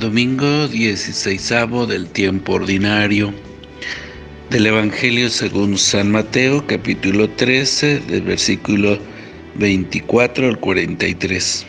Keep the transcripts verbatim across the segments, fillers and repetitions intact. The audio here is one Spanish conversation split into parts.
Domingo dieciséisavo del tiempo ordinario del Evangelio según San Mateo, capítulo trece, del versículo veinticuatro al cuarenta y tres.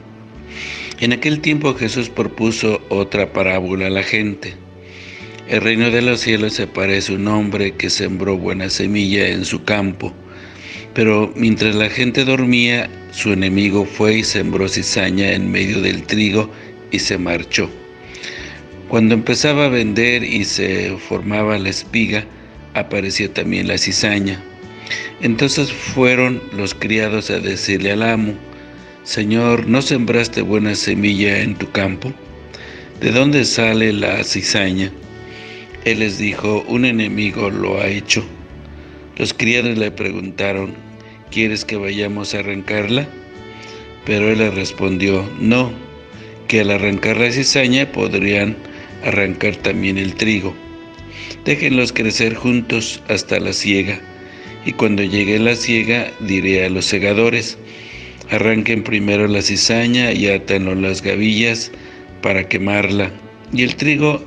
En aquel tiempo Jesús propuso otra parábola a la gente. El reino de los cielos se parece a un hombre que sembró buena semilla en su campo, pero mientras la gente dormía, su enemigo fue y sembró cizaña en medio del trigo y se marchó. Cuando empezaba a vender y se formaba la espiga, apareció también la cizaña. Entonces fueron los criados a decirle al amo: «Señor, ¿no sembraste buena semilla en tu campo? ¿De dónde sale la cizaña?» Él les dijo: «Un enemigo lo ha hecho». Los criados le preguntaron: «¿Quieres que vayamos a arrancarla?» Pero él les respondió: «No, que al arrancar la cizaña podrían arrancar también el trigo. Déjenlos crecer juntos hasta la siega, y cuando llegue la siega diré a los segadores: arranquen primero la cizaña y átenlo las gavillas para quemarla, y el trigo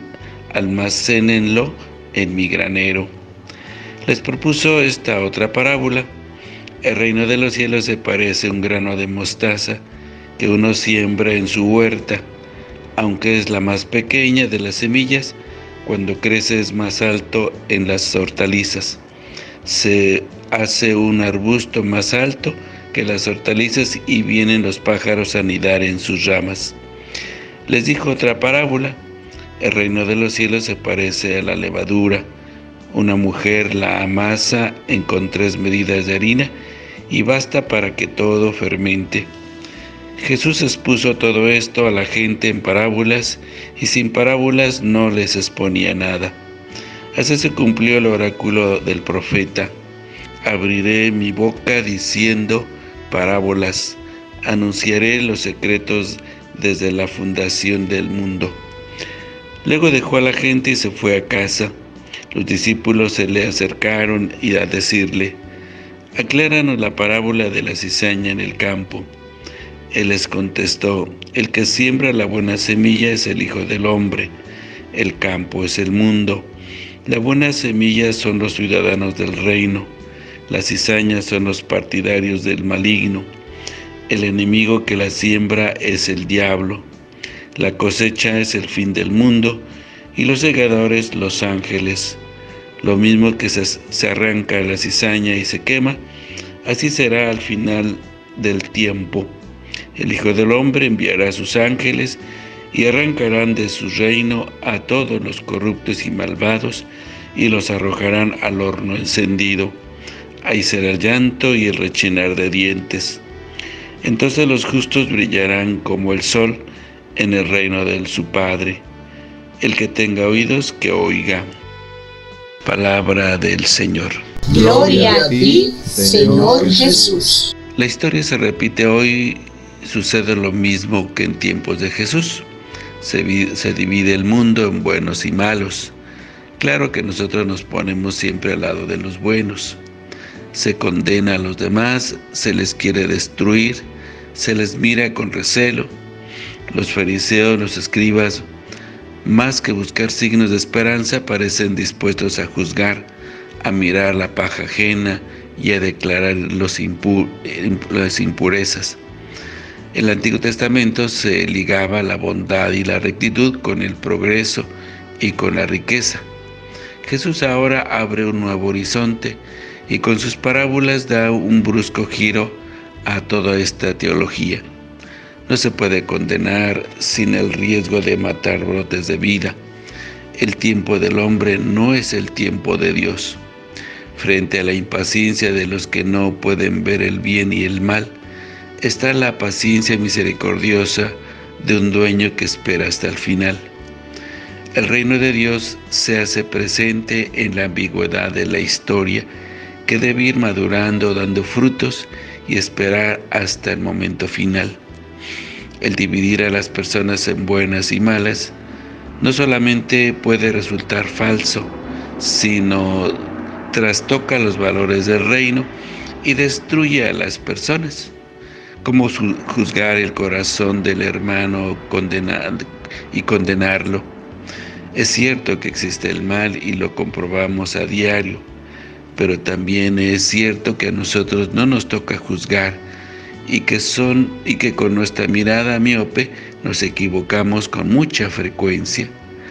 almacénenlo en mi granero». Les propuso esta otra parábola: el reino de los cielos se parece a un grano de mostaza que uno siembra en su huerta. Aunque es la más pequeña de las semillas, cuando crece es más alto en las hortalizas. Se hace un arbusto más alto que las hortalizas y vienen los pájaros a anidar en sus ramas. Les dijo otra parábola: el reino de los cielos se parece a la levadura. Una mujer la amasa en con tres medidas de harina y basta para que todo fermente. Jesús expuso todo esto a la gente en parábolas, y sin parábolas no les exponía nada. Así se cumplió el oráculo del profeta: abriré mi boca diciendo parábolas, anunciaré los secretos desde la fundación del mundo. Luego dejó a la gente y se fue a casa. Los discípulos se le acercaron y a decirle: «Acláranos la parábola de la cizaña en el campo». Él les contestó: «El que siembra la buena semilla es el Hijo del Hombre. El campo es el mundo. La buena semilla son los ciudadanos del reino. Las cizañas son los partidarios del maligno. El enemigo que la siembra es el diablo. La cosecha es el fin del mundo, y los segadores los ángeles. Lo mismo que se, se arranca la cizaña y se quema, así será al final del tiempo. El Hijo del Hombre enviará a sus ángeles y arrancarán de su reino a todos los corruptos y malvados y los arrojarán al horno encendido. Ahí será el llanto y el rechinar de dientes. Entonces los justos brillarán como el sol en el reino de su Padre. El que tenga oídos, que oiga». Palabra del Señor. Gloria a ti, Señor Jesús. La historia se repite hoy. Sucede lo mismo que en tiempos de Jesús. Se, se divide el mundo en buenos y malos. Claro que nosotros nos ponemos siempre al lado de los buenos. Se condena a los demás, se les quiere destruir, se les mira con recelo. Los fariseos, los escribas, más que buscar signos de esperanza, parecen dispuestos a juzgar, a mirar la paja ajena y a declarar los impu- las impurezas. En el Antiguo Testamento se ligaba la bondad y la rectitud con el progreso y con la riqueza. Jesús ahora abre un nuevo horizonte y con sus parábolas da un brusco giro a toda esta teología. No se puede condenar sin el riesgo de matar brotes de vida. El tiempo del hombre no es el tiempo de Dios. Frente a la impaciencia de los que no pueden ver el bien y el mal, está la paciencia misericordiosa de un dueño que espera hasta el final. El reino de Dios se hace presente en la ambigüedad de la historia, que debe ir madurando, dando frutos y esperar hasta el momento final. El dividir a las personas en buenas y malas no solamente puede resultar falso, sino trastoca los valores del reino y destruye a las personas. ¿Cómo juzgar el corazón del hermano condenado, y condenarlo. Es cierto que existe el mal y lo comprobamos a diario, pero también es cierto que a nosotros no nos toca juzgar y que, son, y que con nuestra mirada miope nos equivocamos con mucha frecuencia.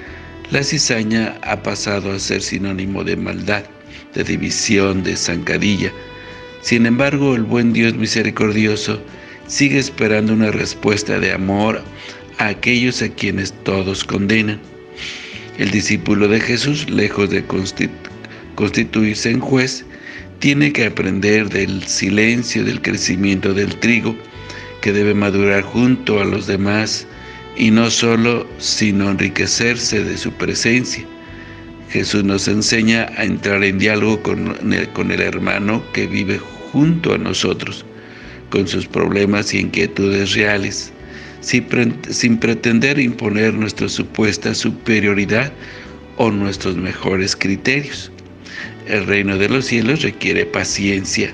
La cizaña ha pasado a ser sinónimo de maldad, de división, de zancadilla. Sin embargo, el buen Dios misericordioso sigue esperando una respuesta de amor a aquellos a quienes todos condenan. El discípulo de Jesús, lejos de constituirse en juez, tiene que aprender del silencio, del crecimiento del trigo, que debe madurar junto a los demás y no solo, sino enriquecerse de su presencia. Jesús nos enseña a entrar en diálogo con el, con el hermano que vive junto a nosotros, con sus problemas y inquietudes reales, sin, pre sin pretender imponer nuestra supuesta superioridad o nuestros mejores criterios. El reino de los cielos requiere paciencia,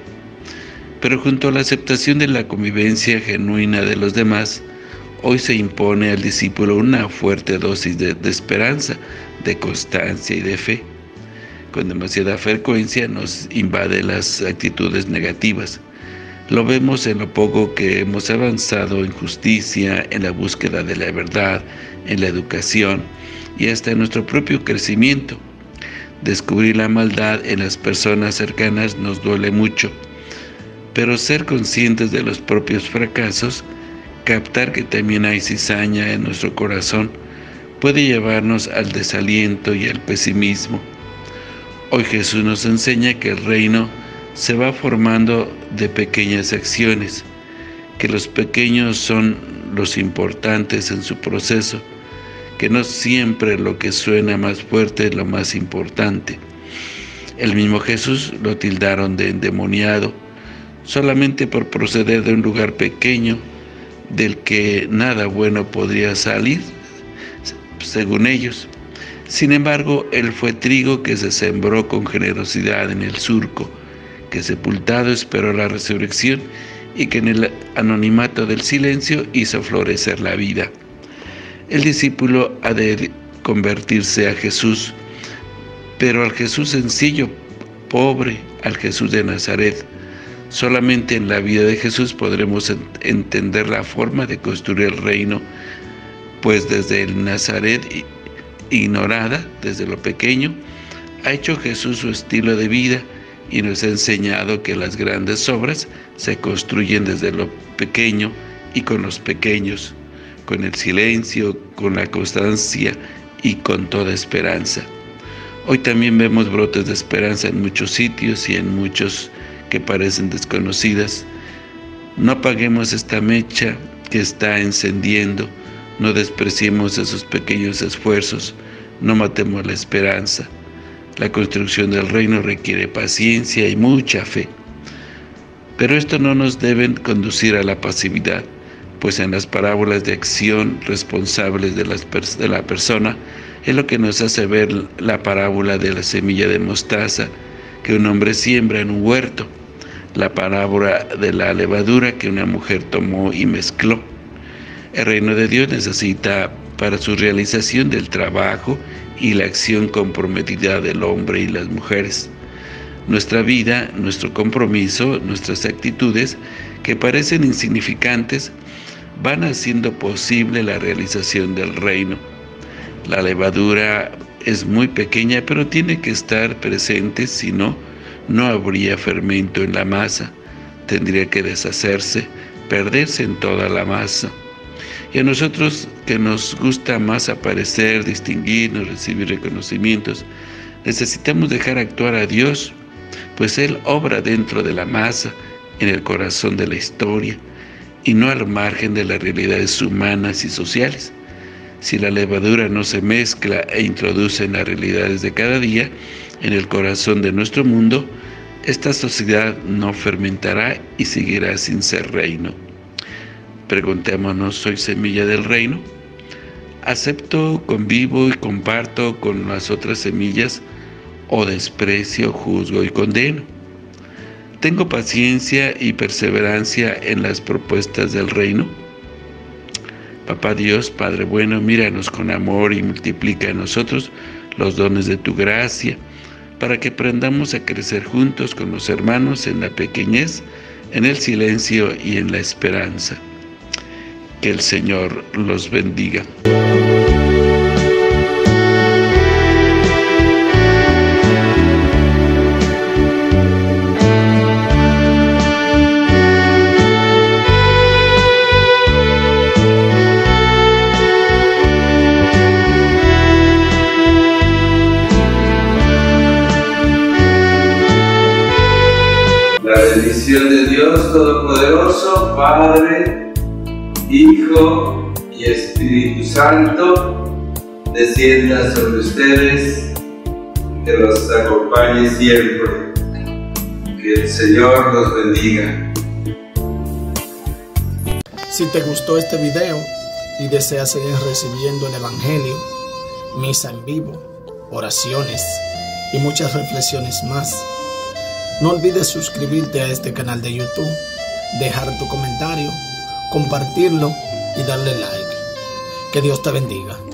pero junto a la aceptación de la convivencia genuina de los demás, hoy se impone al discípulo una fuerte dosis de, de esperanza, de constancia y de fe. Con demasiada frecuencia nos invade las actitudes negativas. Lo vemos en lo poco que hemos avanzado en justicia, en la búsqueda de la verdad, en la educación y hasta en nuestro propio crecimiento. Descubrir la maldad en las personas cercanas nos duele mucho, pero ser conscientes de los propios fracasos, captar que también hay cizaña en nuestro corazón, puede llevarnos al desaliento y al pesimismo. Hoy Jesús nos enseña que el reino se va formando de pequeñas acciones, que los pequeños son los importantes en su proceso, que no siempre lo que suena más fuerte es lo más importante. El mismo Jesús lo tildaron de endemoniado, solamente por proceder de un lugar pequeño, del que nada bueno podría salir, según ellos. Sin embargo, él fue trigo que se sembró con generosidad en el surco, que sepultado esperó la resurrección y que en el anonimato del silencio hizo florecer la vida. El discípulo ha de convertirse a Jesús, pero al Jesús sencillo, pobre, al Jesús de Nazaret. Solamente en la vida de Jesús podremos entender la forma de construir el reino, pues desde el Nazaret ignorada, desde lo pequeño, ha hecho Jesús su estilo de vida y nos ha enseñado que las grandes obras se construyen desde lo pequeño y con los pequeños, con el silencio, con la constancia y con toda esperanza. Hoy también vemos brotes de esperanza en muchos sitios y en muchos que parecen desconocidas. No apaguemos esta mecha que está encendiendo, no despreciemos esos pequeños esfuerzos, no matemos la esperanza. La construcción del reino requiere paciencia y mucha fe. Pero esto no nos debe conducir a la pasividad, pues en las parábolas de acción responsables de, las pers de la persona es lo que nos hace ver la parábola de la semilla de mostaza que un hombre siembra en un huerto, la parábola de la levadura que una mujer tomó y mezcló. El reino de Dios necesita para su realización del trabajo y la acción comprometida del hombre y las mujeres. Nuestra vida, nuestro compromiso, nuestras actitudes, que parecen insignificantes, van haciendo posible la realización del reino. La levadura es muy pequeña, pero tiene que estar presente, si no, no habría fermento en la masa. Tendría que deshacerse, perderse en toda la masa. Y a nosotros, que nos gusta más aparecer, distinguirnos, recibir reconocimientos, necesitamos dejar actuar a Dios, pues Él obra dentro de la masa, en el corazón de la historia, y no al margen de las realidades humanas y sociales. Si la levadura no se mezcla e introduce en las realidades de cada día, en el corazón de nuestro mundo, esta sociedad no fermentará y seguirá sin ser reino. Preguntémonos, ¿soy semilla del reino? ¿Acepto, convivo y comparto con las otras semillas o desprecio, juzgo y condeno? ¿Tengo paciencia y perseverancia en las propuestas del reino? Papá Dios, Padre bueno, míranos con amor y multiplica en nosotros los dones de tu gracia, para que aprendamos a crecer juntos con los hermanos en la pequeñez, en el silencio y en la esperanza. Que el Señor los bendiga. La bendición de Dios Todopoderoso, Padre, Hijo y Espíritu Santo, descienda sobre ustedes, que los acompañe siempre. Que el Señor los bendiga. Si te gustó este video y deseas seguir recibiendo el Evangelio, misa en vivo, oraciones y muchas reflexiones más, no olvides suscribirte a este canal de YouTube, dejar tu comentario, compartirlo y darle like. Que Dios te bendiga.